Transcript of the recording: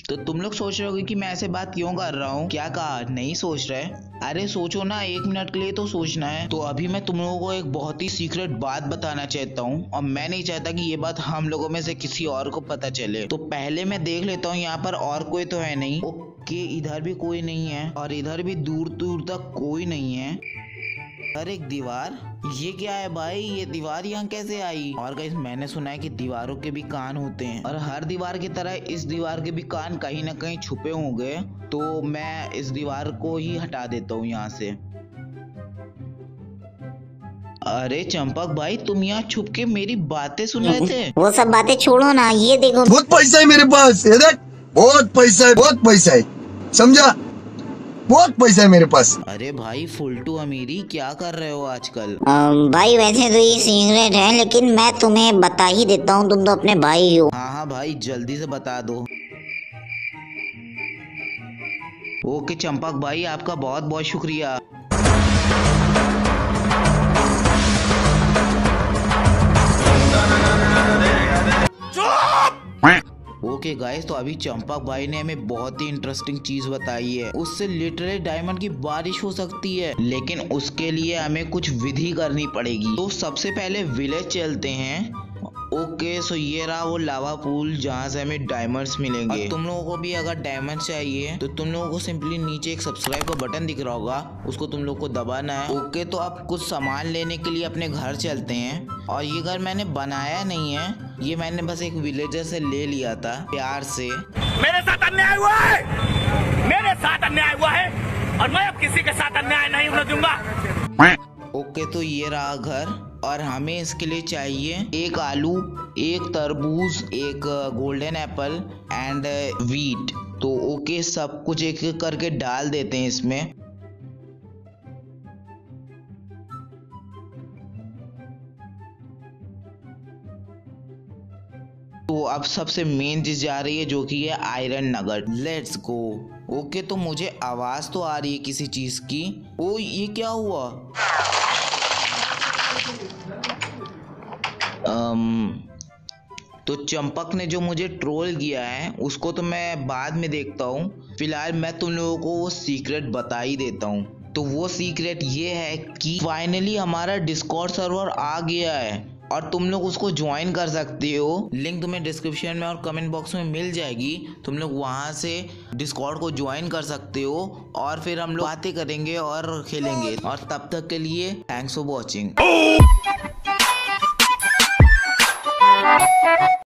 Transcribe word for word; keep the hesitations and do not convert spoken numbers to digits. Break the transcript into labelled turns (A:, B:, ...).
A: तो तुम लोग सोच रहे होगे कि मैं ऐसे बात क्यों कर रहा हूँ। क्या कहा, नहीं सोच रहे? अरे सोचो ना, एक मिनट के लिए तो सोचना है। तो अभी मैं तुम लोगों को एक बहुत ही सीक्रेट बात बताना चाहता हूँ और मैं नहीं चाहता कि ये बात हम लोगों में से किसी और को पता चले। तो पहले मैं देख लेता हूँ यहाँ पर और कोई तो है नहीं। ओके, इधर भी कोई नहीं है और इधर भी दूर दूर तक कोई नहीं है। और एक दीवार, ये क्या है भाई, ये दीवार यहाँ कैसे आई? और गाइस मैंने सुना है कि दीवारों के भी कान होते हैं और हर दीवार की तरह इस दीवार के भी कान कहीं ना कहीं छुपे होंगे। तो मैं इस दीवार को ही हटा देता हूँ यहाँ से। अरे चंपक भाई, तुम यहाँ छुप के मेरी बातें सुन रहे थे?
B: वो सब बातें छोड़ो ना, ये देखो
C: बहुत पैसा है मेरे पास, ये देख बहुत पैसा है, बहुत पैसा है, समझा? बहुत पैसा है मेरे पास।
A: अरे भाई फुलटू अमीरी, क्या कर रहे हो आजकल?
B: अम, भाई वैसे तो ये सीक्रेट है, लेकिन मैं तुम्हें बता ही देता हूँ, तुम तो अपने भाई हो।
A: हाँ हाँ भाई, जल्दी से बता दो। ओके चंपक भाई, आपका बहुत बहुत शुक्रिया। ओके गाइस, तो अभी चंपक भाई ने हमें बहुत ही इंटरेस्टिंग चीज बताई है। उससे लिटरली डायमंड की बारिश हो सकती है, लेकिन उसके लिए हमें कुछ विधि करनी पड़ेगी। तो सबसे पहले विलेज चलते हैं। ओके सो ये रहा वो लावा पूल जहाँ से हमें डायमंड्स मिलेंगे। और तुम लोगों को भी अगर डायमंड चाहिए तो तुम लोगों को सिंपली नीचे एक सब्सक्राइब का बटन दिख रहा होगा, उसको तुम लोग को दबाना है। ओके, तो अब कुछ सामान लेने के लिए अपने घर चलते हैं। और ये घर मैंने बनाया नहीं है, ये मैंने बस एक विलेजर से ले लिया था प्यार से।
D: मेरे साथ अन्याय हुआ है, मेरे साथ अन्याय हुआ है और मैं अब किसी के साथ अन्याय नहीं होने दूंगा।
A: ओके, तो ये रहा घर और हमें इसके लिए चाहिए एक आलू, एक तरबूज, एक गोल्डन एप्पल एंड वीट। तो ओके, सब कुछ एक एक करके डाल देते हैं इसमें। तो अब सबसे मेन चीज जा रही है जो कि है iron nugget. Let's go. Okay, तो मुझे आवाज तो आ रही है किसी चीज की। ओ ये क्या हुआ? um, तो चंपक ने जो मुझे ट्रोल किया है उसको तो मैं बाद में देखता हूँ। फिलहाल मैं तुम लोगों को वो सीक्रेट बता ही देता हूँ। तो वो सीक्रेट ये है कि फाइनली हमारा डिस्कॉर्ड सर्वर आ गया है और तुम लोग उसको ज्वाइन कर सकते हो। लिंक तुम्हें डिस्क्रिप्शन में और कमेंट बॉक्स में मिल जाएगी। तुम लोग वहां से डिस्कॉर्ड को ज्वाइन कर सकते हो और फिर हम लोग बातें करेंगे और खेलेंगे। और तब तक के लिए थैंक्स फॉर वॉचिंग।